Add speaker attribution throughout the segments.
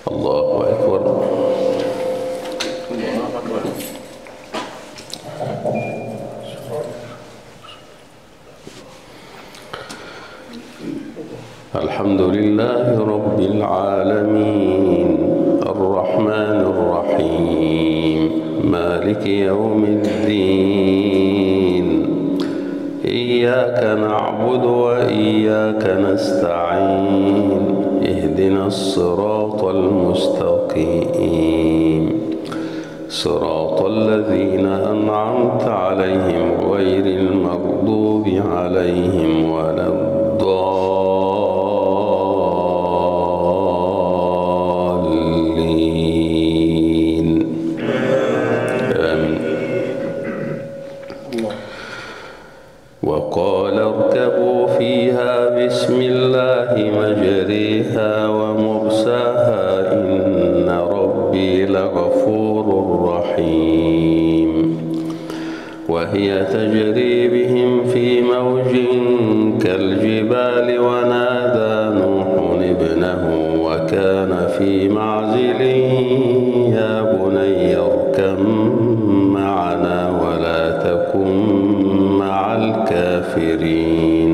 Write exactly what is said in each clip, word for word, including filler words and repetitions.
Speaker 1: الله أكبر.
Speaker 2: الله أكبر.
Speaker 1: الحمد لله رب العالمين الرحمن الرحيم مالك يوم الدين إياك نعبد وإياك نستعين اهدنا الصراط المستقيم صراط الذين أنعمت عليهم غير المغضوب عليهم ولا الضالين آمين. وقال اركبوا فيها بسم الله مجريها ومرساها إن ربي لغفور رحيم. وهي تجري بهم في موج كالجبال ونادى نوح ابنه وكان في معزل يا بني اركب معنا ولا تكن مع الكافرين.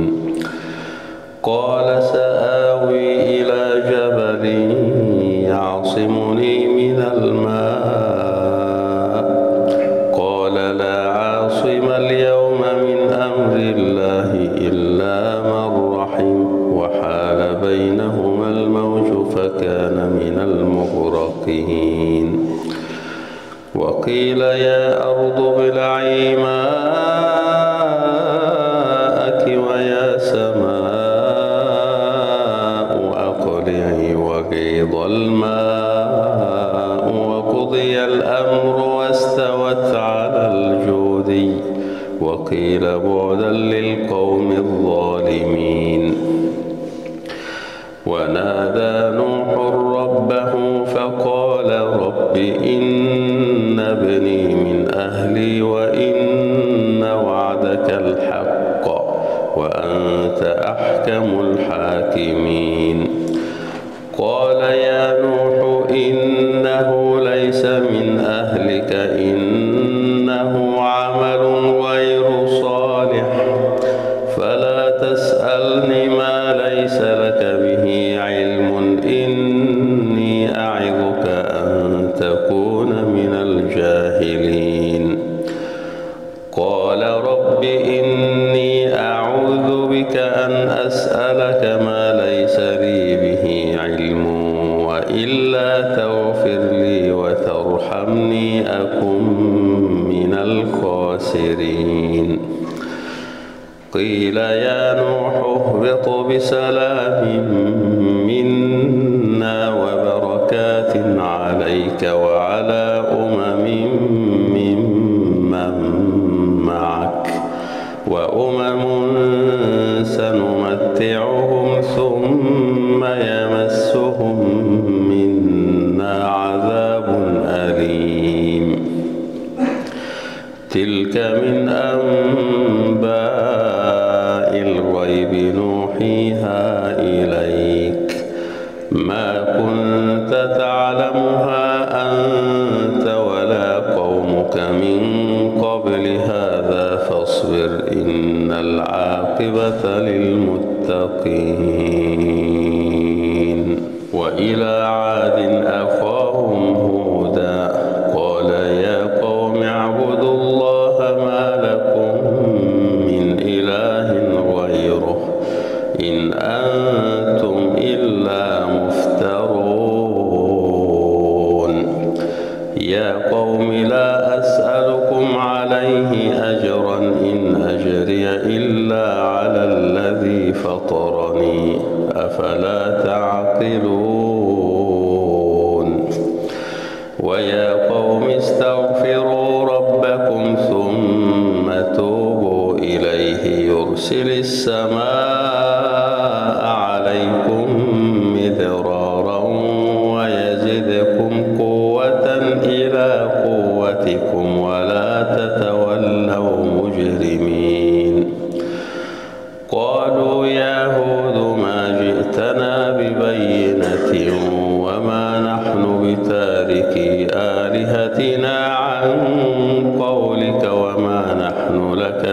Speaker 1: قال سآوي إلى جبل يعصمني من الماء قال لا عاصم اليوم من أمر الله إلا من رحم وحال بينهما الموج فكان من المغرقين. وقيل يا أرض ابلعي ماءك ويا سماء أقلعي وغيض الماء وقضي الأمر واستوت على الجودي وقيل بعدا للقوم الظالمين. ونادى نوح ربه فقال رب إن ابني من أهلي وإن وعدك الحق وأنت أحكم الحاكمين. قال يا نوح إنه ليس من أهلك إنه عمل غير صالح فلا تسألني ما ليس لك به علم إني أعظك أن تكون من الجاهلين. قال رب إني أعوذ بك أن أسألك ما ليس لي به علم وإلا تغفر لي وترحمني أكن من الخاسرين. قيل يا نوح اهبط بسلام منا وبركات عليك وعلى أمم ممن معك وأمم سنمتعهم ثم يمسهم منا عذاب أليم. تلك من أنباء الغيب نوحيها إليك ما كنت تعلمها أنت آلهتنا عن قولك وما نحن لك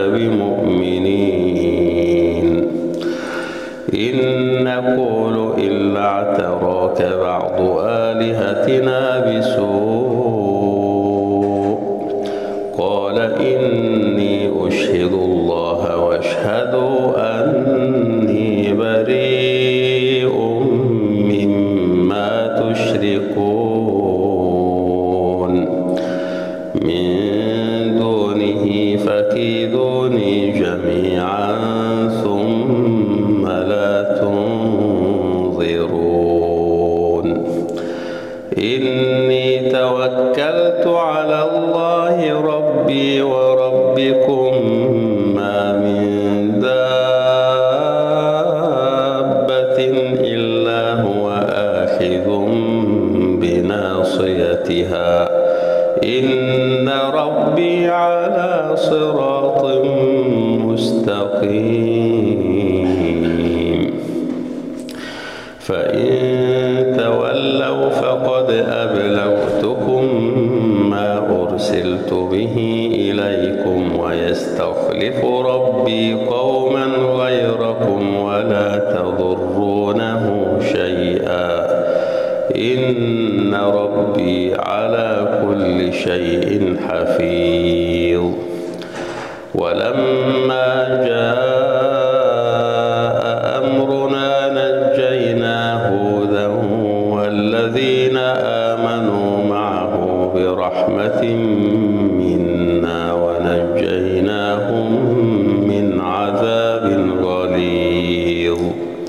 Speaker 1: بمؤمنين إن نقول إلا اعتراك بعض آلهتنا بسوء قال إني أشهد الله واشهدوا أني بريء مما تشركون من دونه فكيدوني جميعا ثم لا تنظرون إني توكلت على الله ربي وربكم ما من دابة إلا هو آخذ بناصيتها إن ربي على صراط مستقيم فإن تولوا فقد أبلغتكم ما أرسلت به إليكم ويستخلف ربي قوما غيركم ولا تضرونه شيئا إن ربي على كل شيء حفيظ ولما جاء أمرنا نجينا هودا والذين آمنوا معه برحمة منا ونجيناهم من عذاب غليظ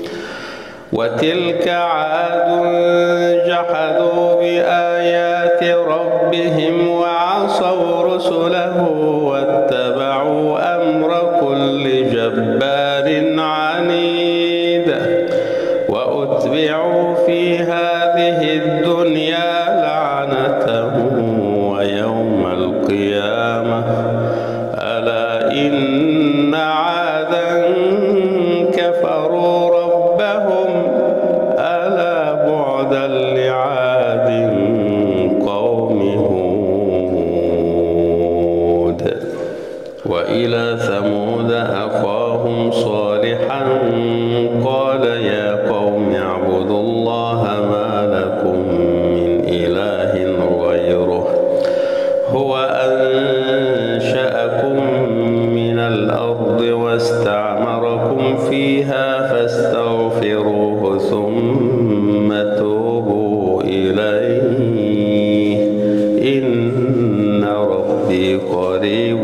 Speaker 1: وتلك عاد جحدوا بآيات ربهم وعصوا رسله واتبعوا أمر كل جبار عنيد وأتبعوا في هذه الدنيا لعنة ويوم القيامة ألا إن عادا كفروا ربهم ألا بعدا لعاد قوم هود وإلى ثمود أخاهم صالحا قال يا قوم اعبدوا الله ما لكم من إله غيره هو أنشأكم من الأرض واستعمركم فيها فاستغفروه ثم توبوا إليه إن ربي قريب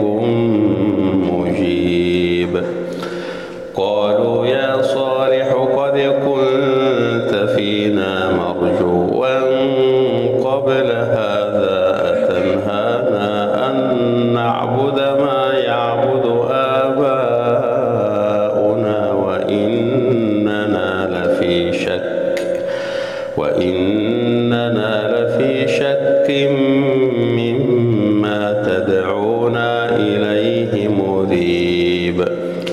Speaker 1: مجيب قالوا يا صالح قد كنت فينا مرجوا قبل هذا أتنهانا أن نعبد ما يعبد آباؤنا وإننا لفي شك وإننا لفي شك مما تدعونا إليه مريب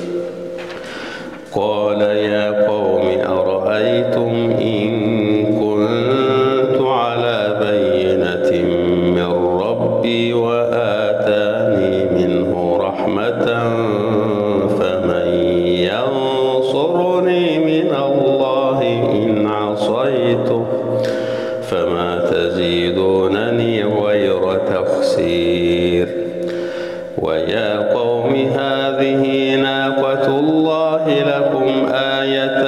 Speaker 1: قال يا قوم أرأيتم إن كنت على بينة من ربي وآتاني منه رحمة فمن ينصرني من الله إن عصيته فما تزيدونني غير تخسير ويا قوم هذه ناقة الله لكم آية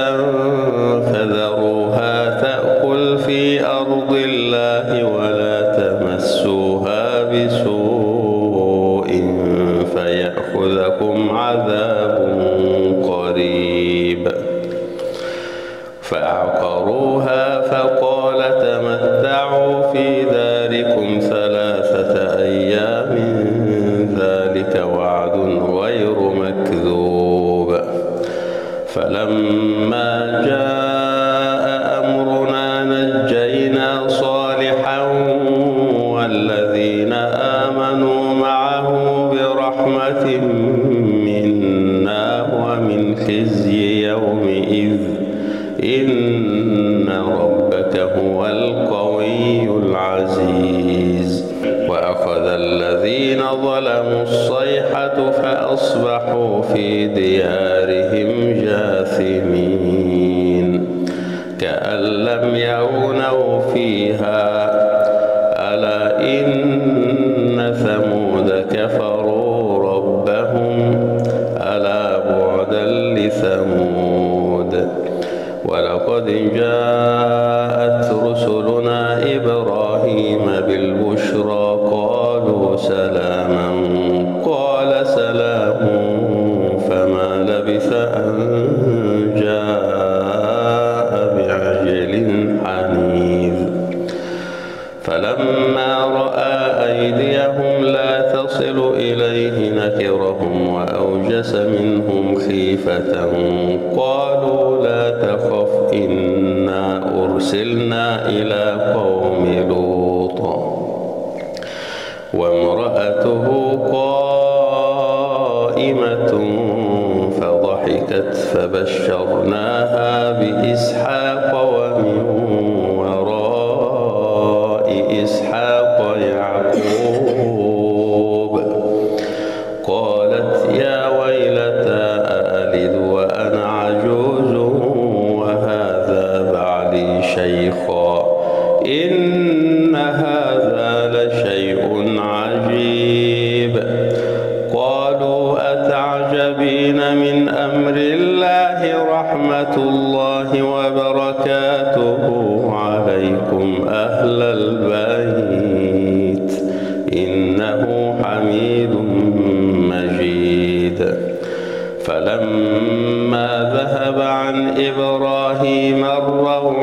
Speaker 1: فذروها تأكل في أرض الله ولا تمسوها بسوء فيأخذكم عذاب قريب فعقروها فقال تمتعوا في داركم ثلاثة أيام ذلك وعد غير مكذوب فلما جاء أمرنا نجينا صالحا والذين آمنوا معه برحمة منا ومن خزي يومئذ إن ربك هو القوي العزيز. الذين ظلموا الصيحة فأصبحوا في ديارهم جاثمين كأن لم يغنوا فيها ألا إن ثمود كفروا ربهم ألا بعدا لثمود ولقد جاءت رسلنا إبراهيم بالبشرى قالوا سلاما قال سلام فما لبث أن جاء بعجل حنيذ فلما رأى أيديهم لا تصل إليه نكرهم وأوجس منهم خيفة قالوا لا تخف إنا أرسلنا إلى قوم لوط وامرأته قائمة فضحكت فبشرناها بإسحاق ومن وراء إسحاق يعقوب قالت يا ويلتى أألد وأنا عجوز وهذا بعلي شيخا إن هذا لشيء عجيب قالوا أتعجبين من أمر الله رحمة الله وبركاته عليكم أهل البيت إنه حميد مجيد فلما ذهب عن إبراهيم الروع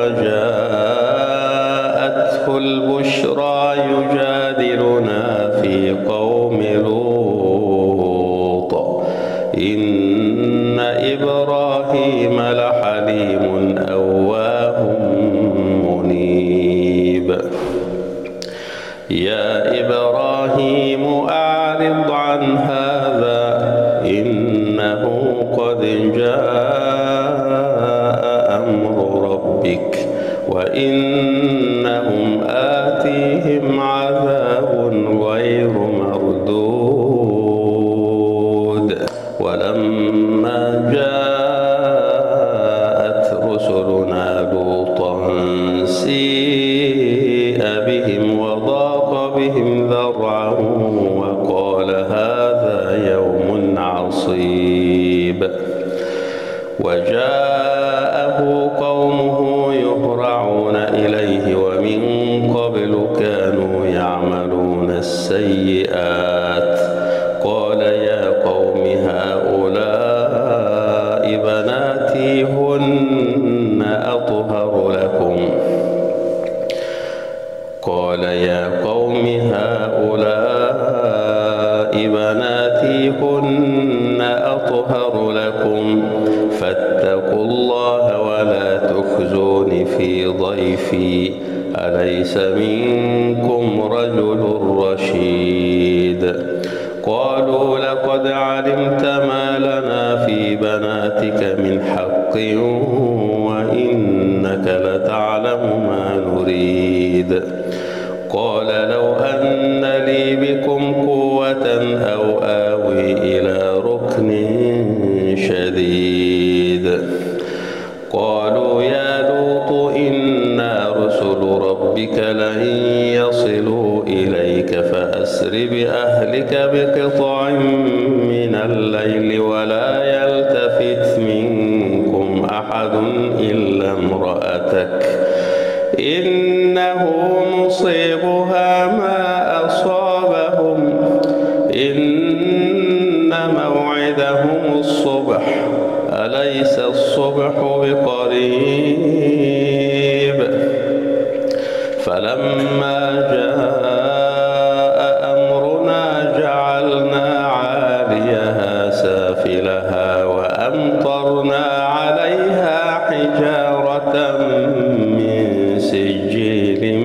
Speaker 1: وجاءته البشرى يجادلنا في قوم لوط إن إبراهيم لحليم أواه منيب يا إبراهيم أعرض عن هذا إنه قد جاء أمر ربك وإنهم آتيهم عذاب غير مردود ولما جاءت رسلنا لوطا سيء بهم وضاق بهم ذرعا وقال هذا يوم عصيب وجاءه قومه يهرعون إليه ومن قبل كانوا يعملون السيئات قال يا قوم هؤلاء بناتي هن أطهر لكم قال يا قوم هؤلاء بناتي هن أطهر لكم فاتقوا الله ولا تخزون في ضيفي أليس منكم رجل رشيد قالوا لقد علمت ما لنا في بناتك من حق وإنك لتعلم ما نريد قال لو أن لي بكم قوة أو آوي إلى ركن شديد قالوا يا لوط إنا رسل ربك لن يصلوا إليك فأسر بأهلك بقطع من الليل ولا يلتفت منكم أحد إلا امرأتك إنه مصيبها ما أصابهم إن موعدهم الصبح أليس الصبح بقريب فلما جاء أمرنا جعلنا عاليها سافلها وأمطرنا عليها حجارة من سجيل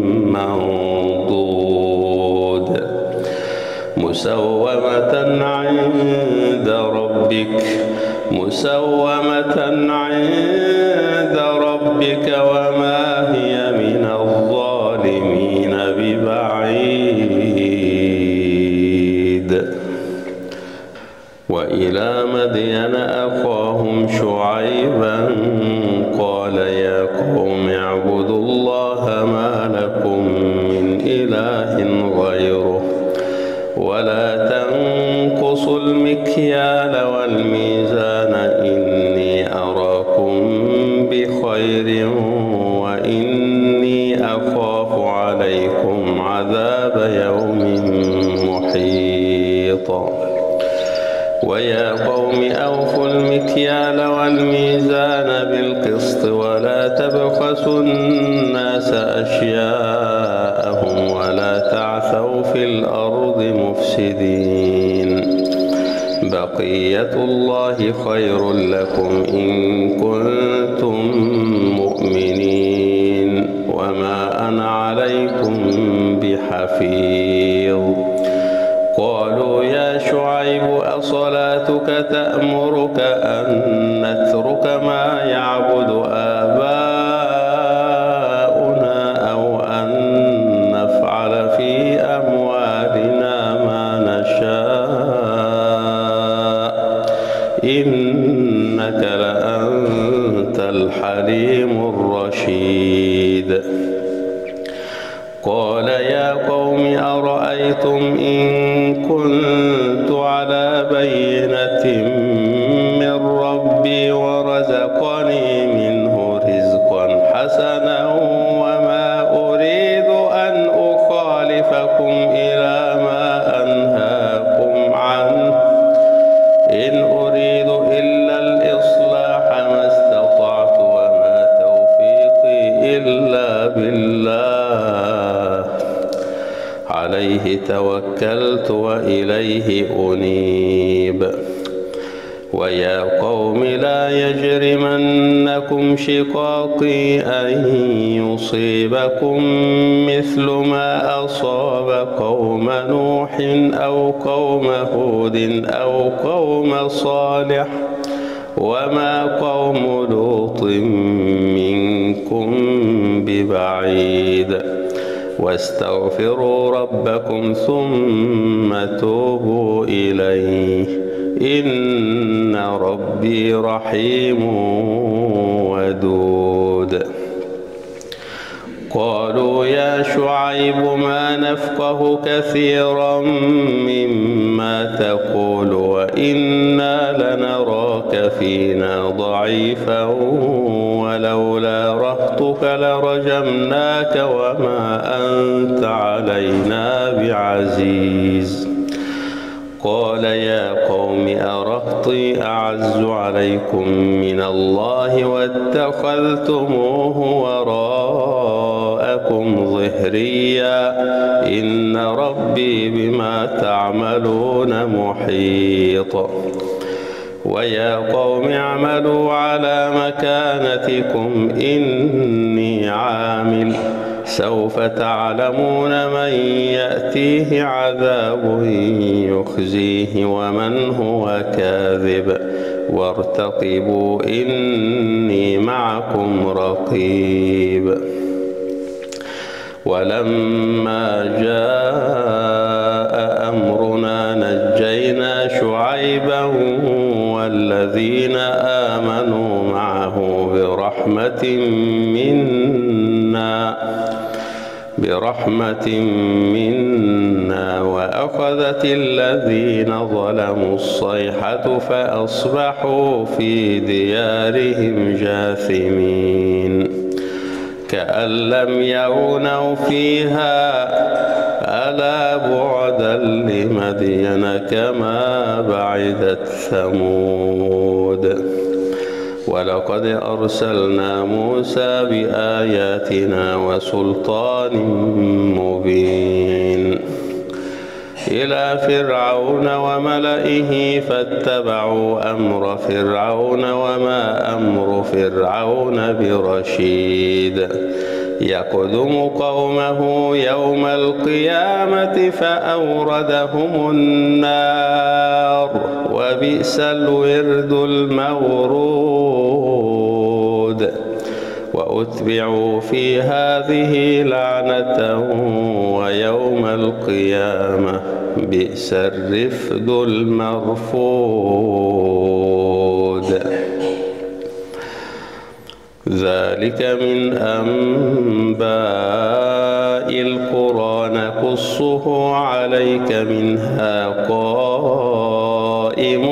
Speaker 1: منضود مسومة عند ربك مسومة عند ربك وما هي من الظالمين ببعيد وإلى مدين أخاهم شعيبا قال يا قوم اعبدوا الله ما لكم من إله غيره ولا تنقصوا المكيال والميزان إني أراكم بخير وإني أخاف عليكم عذاب يوم محيط. ويا قوم أوفوا المكيال والميزان بالقسط ولا تبخسوا الناس أشياءهم ولا تعثوا في الأرض مفسدين. بقية الله خير لكم إن كنتم مؤمنين وما أنا عليكم بحفيظ. قالوا يا شعيب أصلاتك تأمرك أن نترك ما يعبد آباؤنا أو أن نفعل في أموالنا ما نشاء إنك لأنت الحليم الرشيد. قال يا قوم أرأيتم إن كنت على بينة من ربي ورزقني منه رزقا حسنا وما أريد أن أخالفكم إلى ما أنهاكم عنه إن أريد إلا الإصلاح ما استطعت وما توفيقي إلا بالله عليه توكلت وإليه أنيب. ويا قوم لا يجرمنكم شقاقي أن يصيبكم مثل ما أصاب قوم نوح أو قوم هود أو قوم صالح وما قوم لوط منكم ببعيد. واستغفروا ربكم ثم توبوا إليه إن ربي رحيم ودود. قالوا يا شعيب ما نفقه كثيرا مما تقول وإنا لنراك فينا ضعيفا ولولا رهطك لرجمناك وما أنت علينا بعزيز. قال يا قوم أرهطي أعز عليكم من الله واتخذتموه وراءكم ظهريا إن ربي بما تعملون محيط. ويا قوم اعملوا على مكانتكم إني عامل سوف تعلمون من يأتيه عذاب يخزيه ومن هو كاذب وارتقبوا إني معكم رقيب. ولما جاء أمرنا نجينا شعيبا والذين آمنوا معه برحمة منا برحمة منا وأخذت الذين ظلموا الصيحة فأصبحوا في ديارهم جاثمين كأن لم يغنوا فيها ألا بعدا لمدين كما بعدت ثمود. ولقد أرسلنا موسى بآياتنا وسلطان مبين إلى فرعون وملئه فاتبعوا أمر فرعون وما أمر فرعون برشيد. يقدم قومه يوم القيامة فأوردهم النار وبئس الورد المورود. وأتبعوا في هذه لعنة ويوم القيامة بئس الرفد المرفود. ذلك من أنباء القرى نقصه عليك منها قائم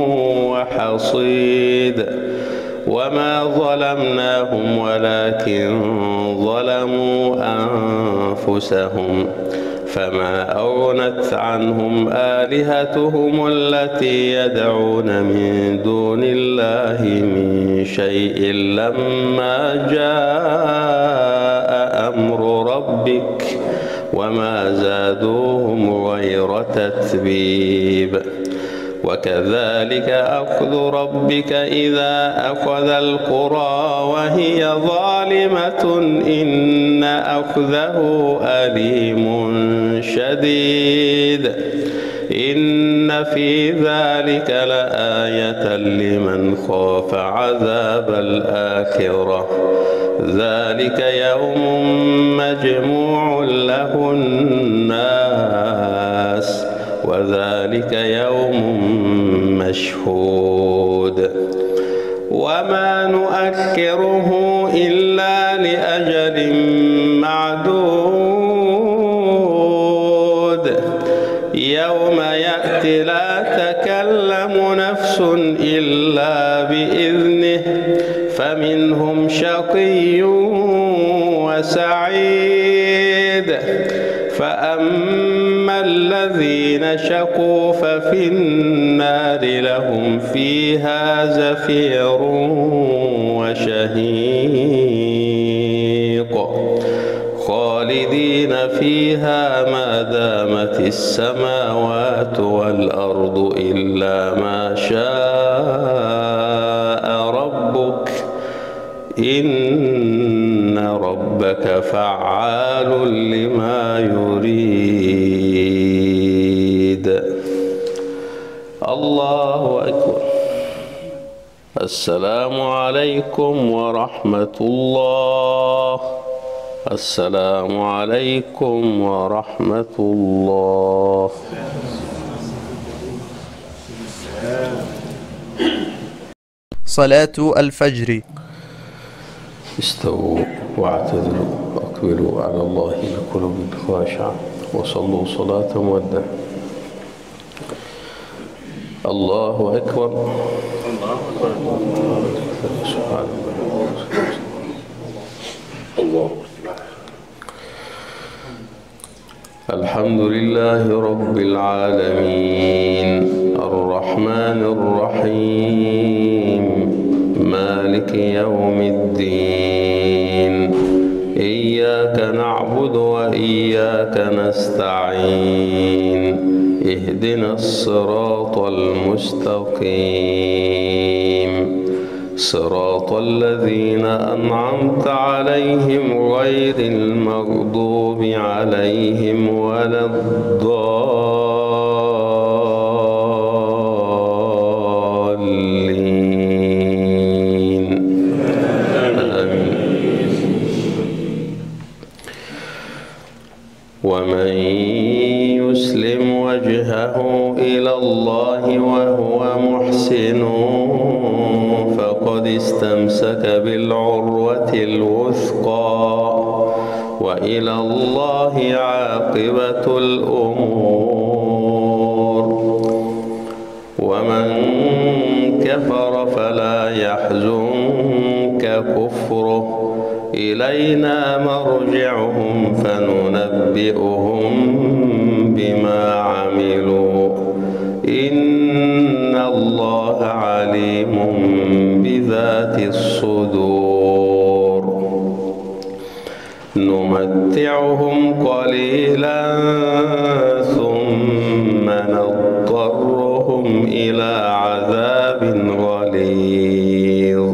Speaker 1: وحصيد. وما ظلمناهم ولكن ظلموا أنفسهم فما أغنت عنهم آلهتهم التي يدعون من دون الله من شيء لما جاء أمر ربك وما زادوهم غير تتبيب. وكذلك أخذ ربك إذا أخذ القرى وهي ظالمة إن أخذه أليم شديد. إن في ذلك لآية لمن خاف عذاب الآخرة. ذلك يوم مجموع له الناس وذلك يوم مشهود. وما نؤخره إلا لأجل معدود. يوم يأتي لا تكلم نفس إلا بإذنه فمنهم شقي وسعيد. فأما الذين شقوا ففي النار لهم فيها زفير وشهيق خالدين فيها ما دامت السماوات والأرض إلا ما شاء ربك إن ربك فعال لما يريد. الله أكبر. السلام عليكم ورحمة الله. السلام عليكم ورحمة الله.
Speaker 2: صلاة الفجر.
Speaker 1: استووا واعتدلوا واقبلوا على الله بقلوب خاشعة وصلوا صلاة مودة. الله أكبر. الله أكبر. سبحان الله. الحمد لله رب العالمين الرحمن الرحيم مالك يوم الدين. إياك نعبد وإياك نستعين. اهدنا الصراط المستقيم صراط الذين أنعمت عليهم غير المغضوب عليهم ولا الضالين. آمين. ومن يسلم وجهه إلى الله وهو محسن فقد استمسك بالعروة الوثقى وإلى الله عاقبة الأمور. ومن كفر فلا يحزنك كفره إلينا مرجعهم فننبئهم بما عملوا إن الله عليم بذات الصدور. نمتعهم قليلا ثم نضطرهم إلى عذاب غليظ.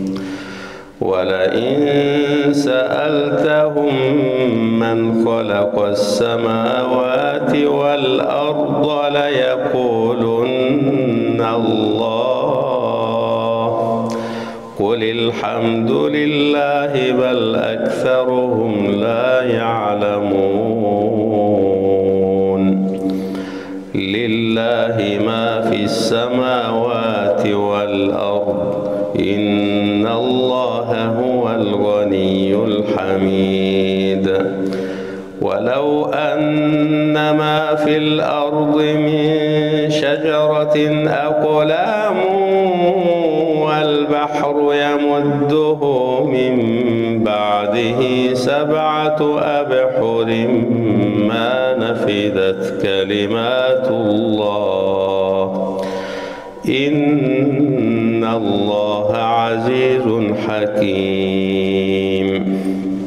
Speaker 1: ولئن سألتهم من خلق السماوات والأرض ليقولن الله قل الحمد لله بل أكثرهم لا يعلمون. ما في السماوات والأرض إن الله هو الغني الحميد. ولو أن ما في الأرض من شجرة أقلام والبحر يمده من بعده سبعة أبحر ما نفدت كلمات الله إن الله عزيز حكيم.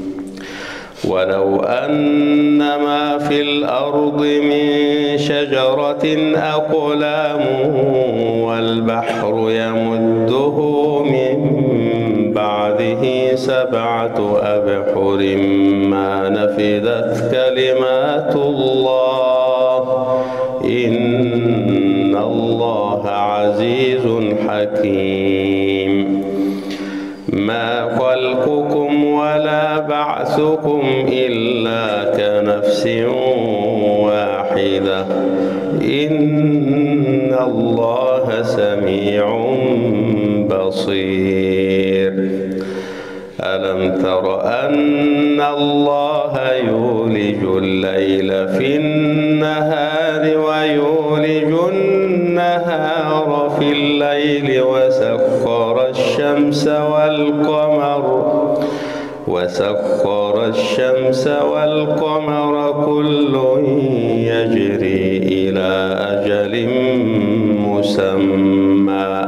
Speaker 1: ولو أن ما في الأرض من شجرة أقلام والبحر يمده من بعده سبعة أبحر ما نفدت كلمات الله إن الله عزيز حكيم. ما خلقكم ولا بعثكم إلا كنفس واحدة إن الله سميع بصير. ألم تر أن الله يولج الليل في النهار ويولج النهار في الليل وسخر الشمس والقمر وسخر الشمس والقمر كل يجري إلى أجل مسمى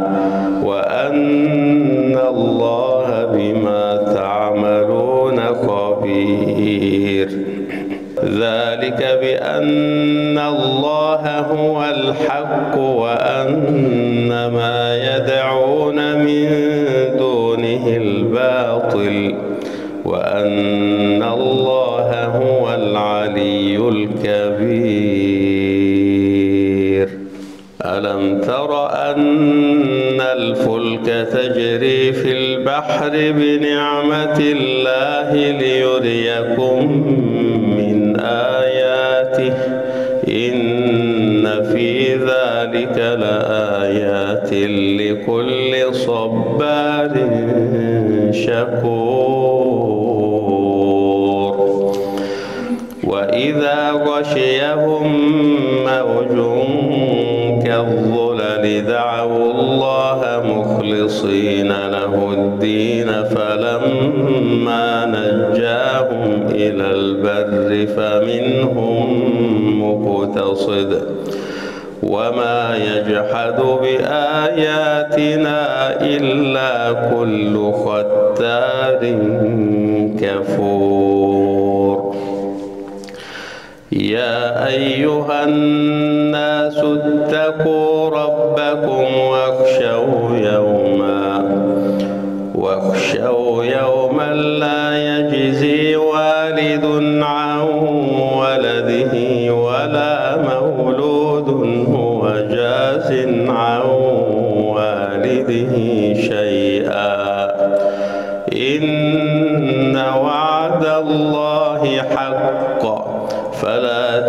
Speaker 1: وأن الله بما تعملون خبير. ذلك بأن الله هو الحق وأن ما يدعون من دونه الباطل وأن الله هو العلي الكبير. ألم تر أن الفلك تجري في البحر بنعمة الله ليريكم من آياته إن في ذلك لآيات لكل صبار شكور. وإذا غشيهم موج كالظلل دعوا الله مخلصين له الدين فلما نجاهم إلى البر فمنهم مقتصد وما يجحد بآياتنا إلا كل ختار كفور. يا أيها الناس اتقوا ربكم واخشوا يوما واخشوا يوما لا يجزي والد عن ولده ولا مولود هو جاز عن والده شيئا إن وعد الله حق فلا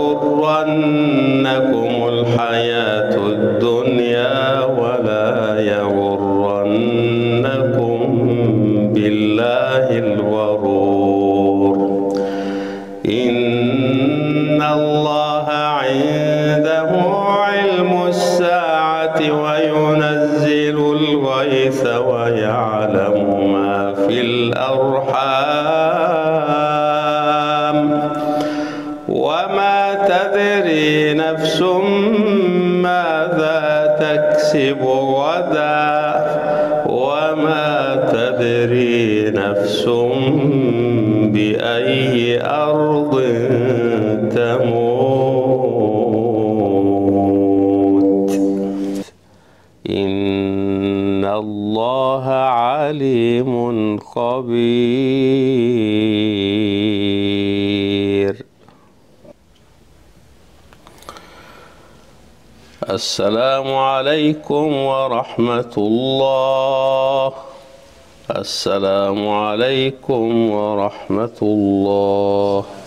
Speaker 1: تغرنكم الحياة الدنيا ولا يغرنكم بالله الغرور. إن الله عنده علم الساعة وينزل الغيث ويعلم ما في الأرحام وما تدري نفس ماذا تكسب غدا وما تدري نفس بأي أرض تموت إن الله عليم خبير. السلام عليكم ورحمة الله. السلام عليكم ورحمة الله.